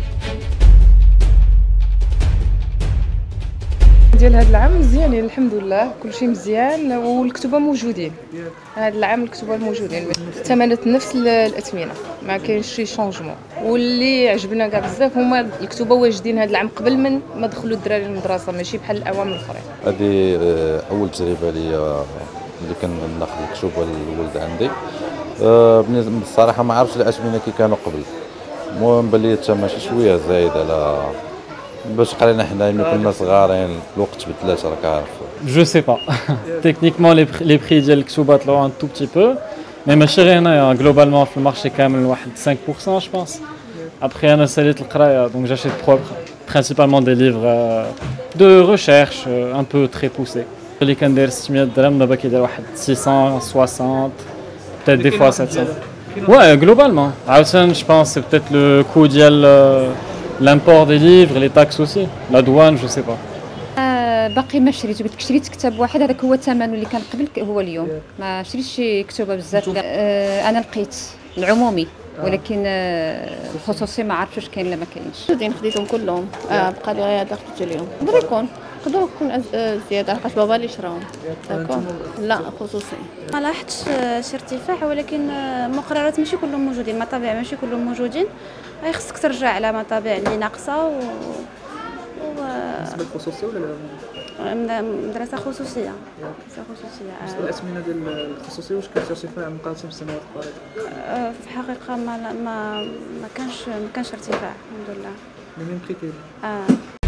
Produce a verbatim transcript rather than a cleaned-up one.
ديال هذا العام مزيانين الحمد لله، كلشي مزيان والكتبه موجودين. هذا العام الكتبه موجودين، الثمنات نفس الاثمنه، ما كاينش شي شونجمون. واللي عجبنا كاع بزاف هما الكتبه واجدين هذا العام قبل من ما دخلوا الدراري للمدرسه، ماشي بحال الاعوام الاخرين. هذه اول تجربه ليا اللي كناخذ الكتب للولد عندي. بالنسبه الصراحه ما عرفتش الاثمنه كي كانوا قبل، المهم بان لي حتى ماشي شويه زايد على باش قرينا حنا ملي كنا صغارين الوقت بدلات راك عارف. Je sais pas. Techniquement les prix, les prix ديال الكتبات لو un tout petit peu, mais ماشي غير هنايا globalement في المارشي كامل واحد خمسة بالمية je pense. Après انا ساليت القرايه donc j'achète principalement des livres de recherche un peu très poussés. اللي كندير ستمية درهم دابا كيدير واحد ستمية وستين peut-être des fois sept cents. Ouais, globalement. عاوتاني je pense c'est peut-être le coût ديال l'import des livres, les taxes aussi, la douane, je sais pas. باقي ما شريت، قلت لك شريت كتاب واحد هذاك هو ثمنه اللي كان قبل هو اليوم، ما شريتش شي كتبه بزاف. انا لقيت العمومي ولكن الخصوصي ما عرفتش واش كاين ولا ما كاينش. زين خديتهم كلهم، اه بقى لي غير هذا خديت اليوم. يقدر يكون يقدر يكون زياده لحقاش بابا اللي شراهم. داكور لا خصوصي. ما لاحظتش شي ارتفاع، ولكن المقررات ماشي كلهم موجودين، المطابع ماشي كلهم موجودين، غير خصك ترجع على مطابع اللي ناقصه. و بالنسبه للخصوصي ولا لا؟ مدرسه خصوصيه. مدرسه خصوصيه. بالنسبه للاثمنه ديال الخصوصيه واش كاين ارتفاع مقارنه بالسنوات الفارطه؟ في الحقيقه ما ما ما كانش ما كانش ارتفاع الحمد لله. لي ميم بري كاين. اه